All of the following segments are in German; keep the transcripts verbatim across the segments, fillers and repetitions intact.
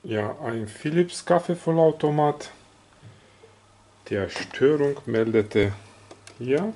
Ja, ein Philips Kaffeevollautomat. Der Störung meldete hier.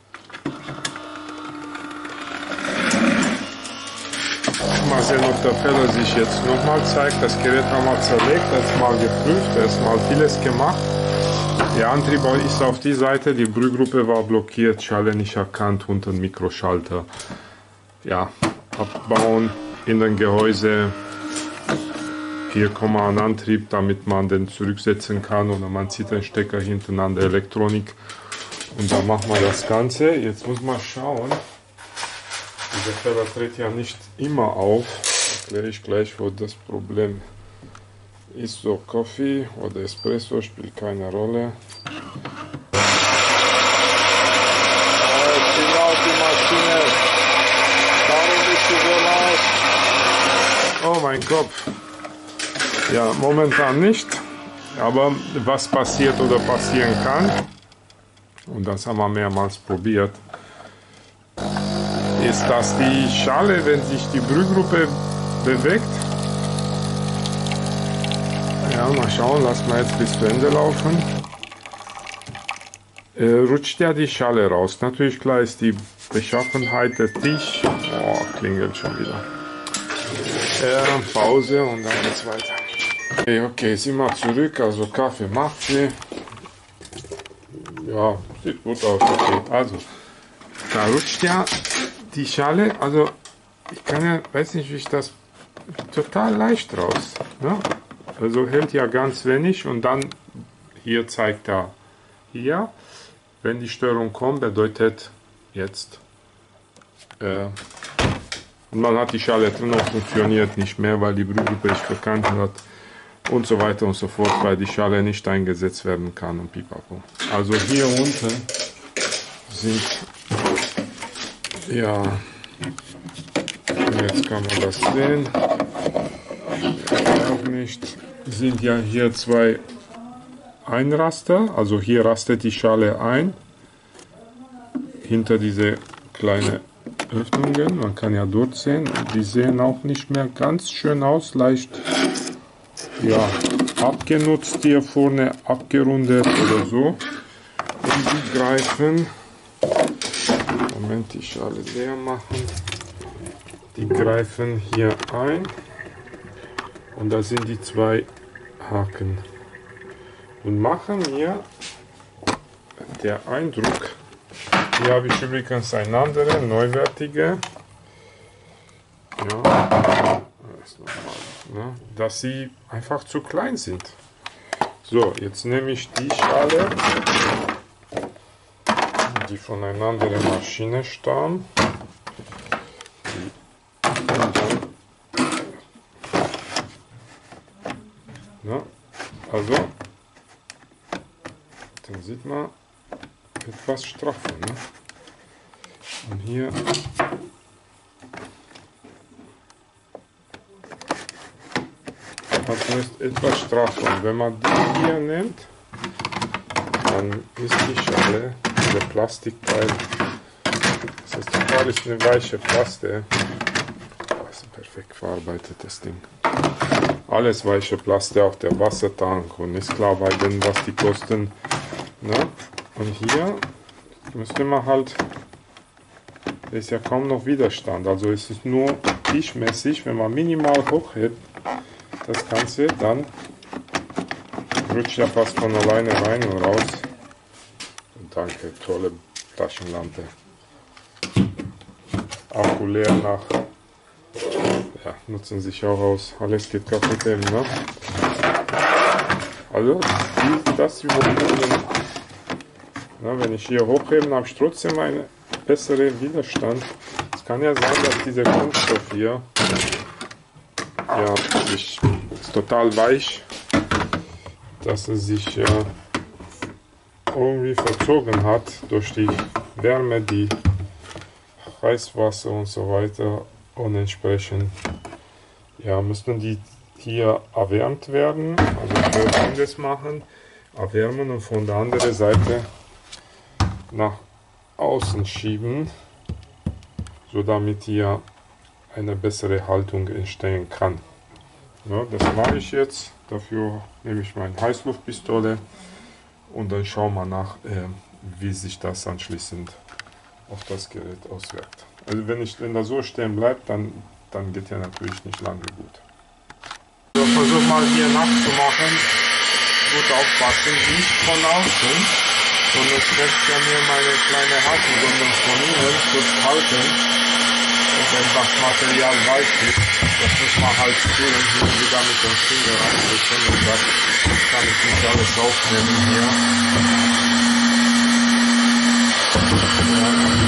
Mal sehen, ob der Fehler sich jetzt nochmal zeigt. Das Gerät haben wir zerlegt, jetzt mal geprüft, erstmal vieles gemacht. Der Antrieb ist auf die Seite, die Brühgruppe war blockiert, Schale nicht erkannt, unter dem Mikroschalter. Ja, abbauen in den Gehäuse. Hier kommt man an Antrieb, damit man den zurücksetzen kann, oder man zieht den Stecker hinten an der Elektronik und dann machen wir das Ganze. Jetzt muss man schauen, dieser Fehler tritt ja nicht immer auf. Erkläre ich gleich, wo das Problem ist. So, Kaffee oder Espresso spielt keine Rolle. Oh mein Kopf. Ja, momentan nicht, aber was passiert oder passieren kann, und das haben wir mehrmals probiert, ist, dass die Schale, wenn sich die Brühgruppe bewegt, ja, mal schauen, lassen wir jetzt bis zu Ende laufen, äh, rutscht ja die Schale raus. Natürlich, klar ist die Beschaffenheit der Tisch, oh, klingelt schon wieder, äh, Pause und dann geht's weiter. Okay, okay, sind wir zurück, also Kaffee macht sie. Ja, sieht gut aus, okay. Also, da rutscht ja die Schale, also ich kann ja, weiß nicht, wie ich das, total leicht raus. Ne? Also hält ja ganz wenig und dann, hier zeigt er, hier, wenn die Störung kommt, bedeutet jetzt, äh, und man hat die Schale drin und funktioniert nicht mehr, weil die Brühgruppe nicht bekannt hat. Und so weiter und so fort, weil die Schale nicht eingesetzt werden kann und pipapo. Also hier unten sind, ja, jetzt kann man das sehen, ja, auch nicht, sind ja hier zwei Einraster, also hier rastet die Schale ein, hinter diese kleinen Öffnungen, man kann ja durchsehen, die sehen auch nicht mehr ganz schön aus, leicht, ja, abgenutzt hier vorne, abgerundet oder so. Und die greifen, Moment, die Schale leer machen, die greifen hier ein und da sind die zwei Haken und machen hier der Eindruck, hier habe ich übrigens eine andere, neuwertige, ja, das ist normal. Ne, dass sie einfach zu klein sind. So, jetzt nehme ich die Schale, die von einer anderen Maschine stammen. Ne, also, dann sieht man etwas straffer. Ne? Und hier ist etwas straffer. Und wenn man die hier nimmt, dann ist die Schale, der Plastikteil, das ist total ist eine weiche Plaste. Das ist ein perfekt verarbeitetes Ding. Alles weiche Plaste, auch der Wassertank, und ist klar bei denen, was die kosten. Ne? Und hier müsste man halt, da ist ja kaum noch Widerstand, also es ist nur tischmäßig, wenn man minimal hochhebt, das Ganze, dann rutscht ja fast von alleine rein und raus. Und danke, tolle Taschenlampe. Akku leer nach, ja, nutzen sich auch aus. Alles geht kaputt eben, ne? Also, die, das hier hochheben, na, wenn ich hier hochheben, habe ich trotzdem einen besseren Widerstand. Es kann ja sein, dass dieser Kunststoff hier, ja, sich, ist total weich, dass es sich ja irgendwie verzogen hat durch die Wärme, die Heißwasser und so weiter, und entsprechend, ja, müssten die hier erwärmt werden, also Folgendes machen, erwärmen und von der anderen Seite nach außen schieben, so damit hier eine bessere Haltung entstehen kann. Ja, das mache ich jetzt. Dafür nehme ich meine Heißluftpistole und dann schauen wir nach, äh, wie sich das anschließend auf das Gerät auswirkt. Also wenn, ich, wenn das so stehen bleibt, dann, dann geht ja natürlich nicht lange gut. So, versuch mal hier nachzumachen. Gut aufpassen, nicht von außen, sondern es lässt ja mir meine kleine Haken, sondern von innen kurz halten. Und wenn das Material weich ist, das muss man halt spüren, hier wieder mit dem Finger reindrücken und das kann ich nicht alles aufnehmen hier. Ja.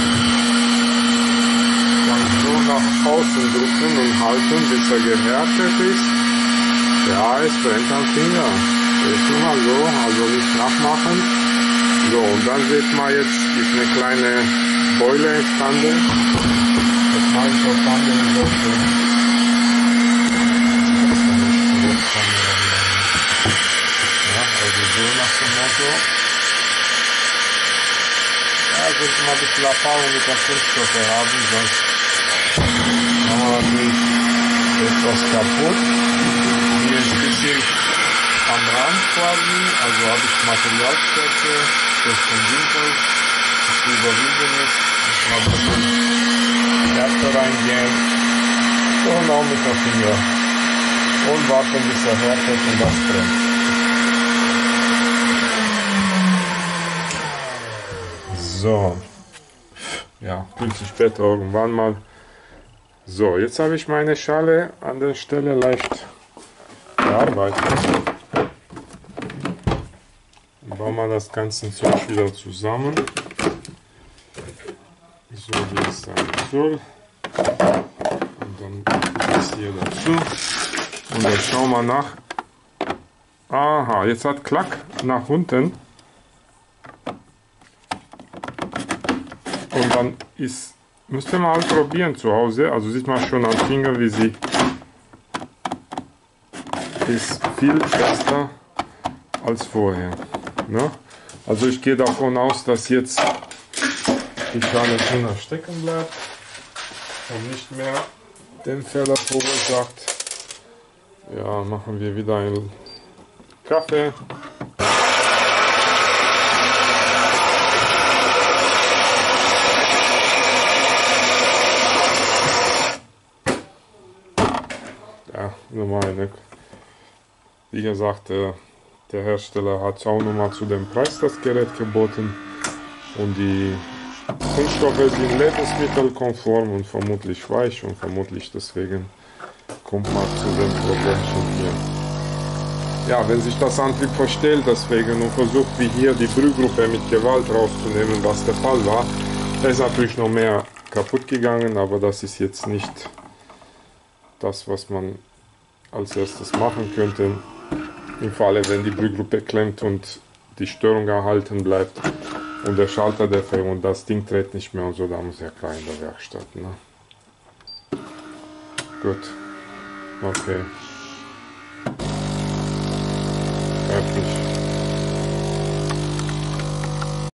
Dann so nach außen drücken und halten, bis er gehärtet ist. Ja, es brennt am Finger. Ist immer so, also nicht nachmachen. So, und dann sieht man jetzt, ist eine kleine Beule entstanden. Das mache ich auf andere Seite. Ja, also so nach dem Motto. Ja, das ist mal ein bisschen Erfahrung mit der Kunststoffe haben, sonst haben wir natürlich etwas kaputt. Hier ist ein bisschen am Rand quasi, also habe ich Materialstärke durch den Winkel, das zu überwinden ist. Ich habe ein bisschen Härte reingehen und auch mit der Finger und warten bis er härtet und das brennt. So, ja, viel später irgendwann mal. So, jetzt habe ich meine Schale an der Stelle leicht bearbeitet. Bauen wir das ganze Zeug wieder zusammen, so wie es sein soll, und dann das hier dazu und dann schauen wir nach. Aha, jetzt hat Klack nach unten und dann ist, müsst ihr mal probieren zu Hause, also sieht man schon am Finger, wie sie ist viel fester als vorher. Ne? Also ich gehe davon aus, dass jetzt die Schale drinnen stecken bleibt und nicht mehr den Fehler verursacht. Ja, machen wir wieder einen Kaffee. Ja, normal, ne? Wie gesagt, der Hersteller hat auch nochmal zu dem Preis das Gerät geboten und die Kunststoffe sind lebensmittelkonform und vermutlich weich und vermutlich deswegen kommt man zu dem Problemchen hier. Ja, wenn sich das Antrieb verstellt deswegen und versucht wie hier die Brühgruppe mit Gewalt rauszunehmen, was der Fall war, da ist natürlich noch mehr kaputt gegangen, aber das ist jetzt nicht das, was man als erstes machen könnte. Im Falle, wenn die Brühgruppe klemmt und die Störung erhalten bleibt und der Schalter defekt und das Ding dreht nicht mehr und so, da muss ja klar in der Werkstatt. Ne? Gut, okay.